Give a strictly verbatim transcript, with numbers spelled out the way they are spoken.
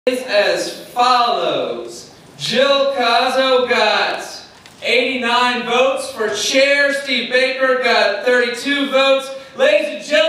is as follows. Jill Cazzo got eighty-nine votes for chair. Steve Baker got thirty-two votes. Ladies and gentlemen,